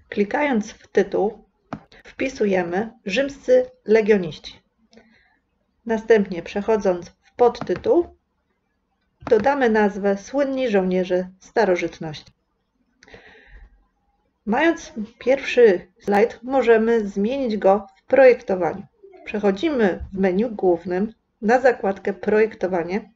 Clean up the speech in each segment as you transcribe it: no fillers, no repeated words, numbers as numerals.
Klikając w tytuł wpisujemy rzymscy legioniści. Następnie przechodząc w podtytuł dodamy nazwę Słynni żołnierze starożytności. Mając pierwszy slajd, możemy zmienić go w projektowaniu. Przechodzimy w menu głównym na zakładkę Projektowanie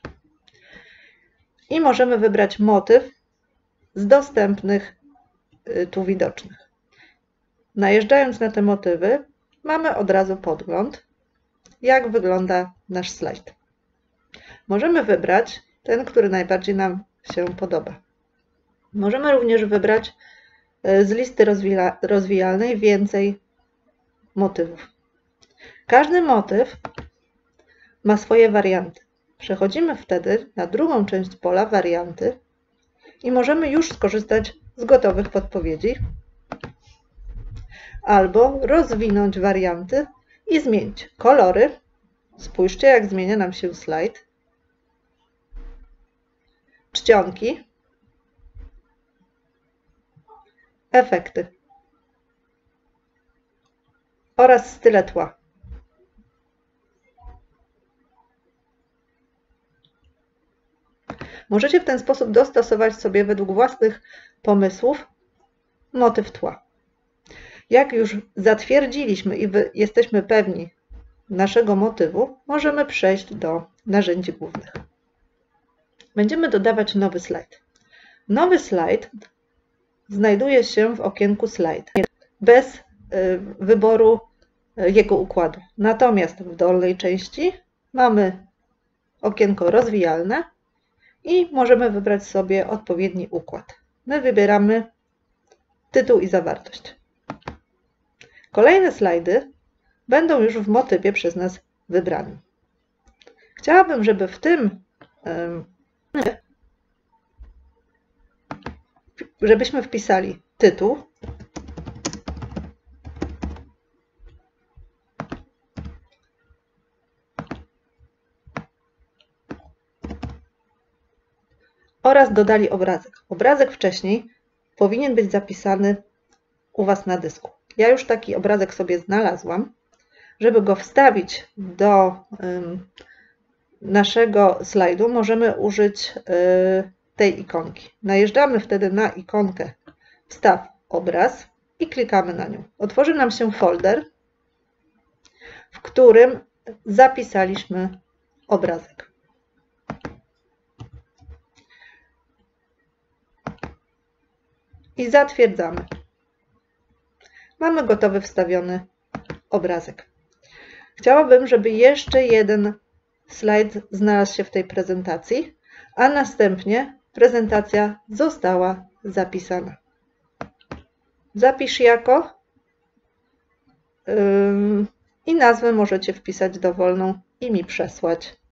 i możemy wybrać motyw z dostępnych tu widocznych. Najeżdżając na te motywy, mamy od razu podgląd, jak wygląda nasz slajd. Możemy wybrać ten, który najbardziej nam się podoba. Możemy również wybrać z listy rozwijalnej więcej motywów. Każdy motyw ma swoje warianty. Przechodzimy wtedy na drugą część pola warianty i możemy już skorzystać z gotowych podpowiedzi albo rozwinąć warianty i zmienić kolory. Spójrzcie, jak zmienia nam się slajd. Czcionki. Efekty. Oraz style tła. Możecie w ten sposób dostosować sobie według własnych pomysłów motyw tła. Jak już zatwierdziliśmy i jesteśmy pewni naszego motywu, możemy przejść do narzędzi głównych. Będziemy dodawać nowy slajd. Nowy slajd znajduje się w okienku Slajd, bez wyboru jego układu. Natomiast w dolnej części mamy okienko rozwijalne i możemy wybrać sobie odpowiedni układ. My wybieramy tytuł i zawartość. Kolejne slajdy będą już w motywie przez nas wybranym. Chciałabym, żeby w tym żebyśmy wpisali tytuł, oraz dodali obrazek. Obrazek wcześniej powinien być zapisany u Was na dysku. Ja już taki obrazek sobie znalazłam. Żeby go wstawić do naszego slajdu, możemy użyć tej ikonki. Najeżdżamy wtedy na ikonkę Wstaw obraz i klikamy na nią. Otworzy nam się folder, w którym zapisaliśmy obrazek. I zatwierdzamy. Mamy gotowy wstawiony obrazek. Chciałabym, żeby jeszcze jeden slajd znalazł się w tej prezentacji, a następnie prezentacja została zapisana. Zapisz jako i nazwę możecie wpisać dowolną i mi przesłać.